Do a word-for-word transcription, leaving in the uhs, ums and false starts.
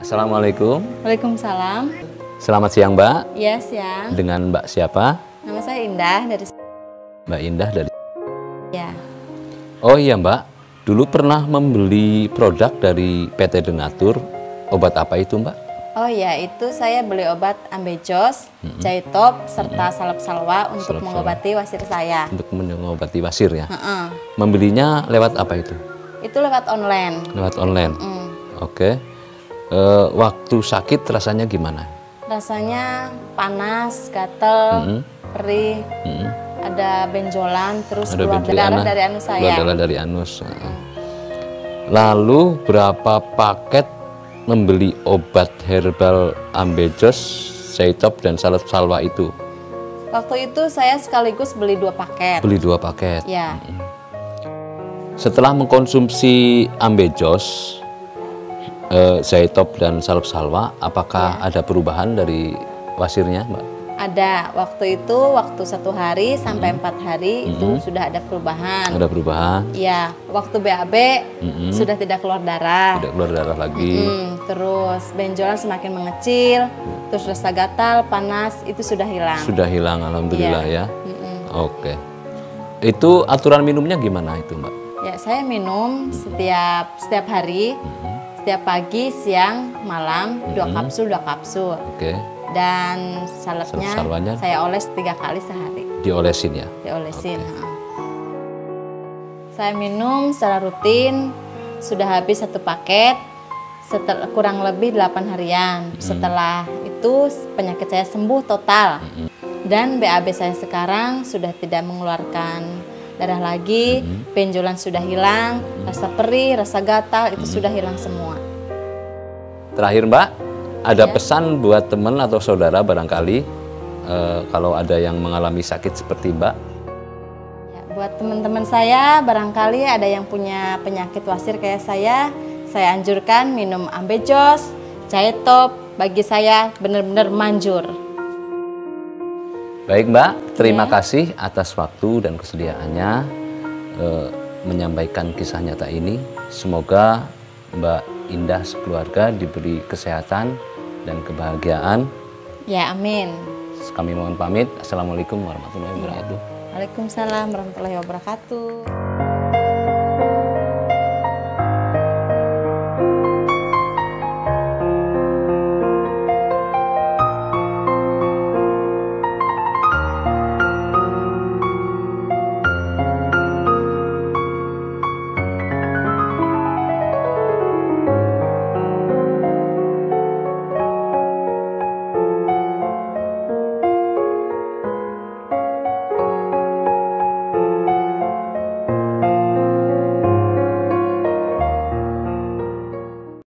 Assalamualaikum. Waalaikumsalam. Selamat siang, Mbak. Iya, siang. Dengan Mbak siapa? Nama saya Indah dari... Mbak Indah dari... Ya. Oh iya, Mbak. Dulu pernah membeli produk dari P T Denatur. Obat apa itu, Mbak? Oh ya, itu saya beli obat Ambejos, mm-hmm. Jaitop, serta mm-hmm. salep salwa untuk salep mengobati wasir saya. Untuk mengobati wasir ya? Uh-uh. Membelinya lewat apa itu? Itu lewat online. Lewat online? Mm. Oke. E, waktu sakit rasanya gimana? Rasanya panas, gatel, mm-hmm. perih, mm-hmm. ada benjolan, terus ada keluar benjolan, darah dari anus saya. Keluar darah dari anus. Mm. Lalu berapa paket membeli obat herbal Ambejos, Jaitop, dan salep salwa itu? Waktu itu saya sekaligus beli dua paket. Beli dua paket? Ya. Setelah mengkonsumsi Ambejos, eh, Jaitop, dan salep salwa, apakah ya. ada perubahan dari wasirnya, Mbak? Ada. Waktu itu, waktu satu hari sampai hmm. empat hari hmm. itu sudah ada perubahan. Ada perubahan? Iya. Waktu B A B hmm. sudah tidak keluar darah. Tidak keluar darah lagi. Hmm. Terus benjolan semakin mengecil. Hmm. Terus rasa gatal, panas itu sudah hilang. Sudah hilang, alhamdulillah ya. ya. Hmm. Oke. Itu aturan minumnya gimana itu, Mbak? Ya, saya minum hmm. setiap setiap hari, hmm. setiap pagi, siang, malam, hmm. dua kapsul, dua kapsul. Oke. Dan salepnya saya oles tiga kali sehari. Diolesin ya? Diolesin. Okay. Saya minum secara rutin, sudah habis satu paket, setel, kurang lebih delapan harian. Hmm. Setelah itu penyakit saya sembuh total. Hmm. Dan B A B saya sekarang sudah tidak mengeluarkan darah lagi, hmm. benjolan sudah hilang, hmm. rasa perih, rasa gatal itu hmm. sudah hilang semua. Terakhir, Mbak, ada ya. pesan buat teman atau saudara barangkali eh, kalau ada yang mengalami sakit seperti Mbak? Ya, buat teman-teman saya barangkali ada yang punya penyakit wasir kayak saya, saya anjurkan minum Ambejos, Jaitop, bagi saya benar-benar manjur. Baik, Mbak, terima ya. kasih atas waktu dan kesediaannya eh, menyampaikan kisah nyata ini. Semoga Mbak Indah sekeluarga diberi kesehatan dan kebahagiaan. Ya, amin. Kami mohon pamit. Assalamualaikum warahmatullahi wabarakatuh. Waalaikumsalam warahmatullahi wabarakatuh.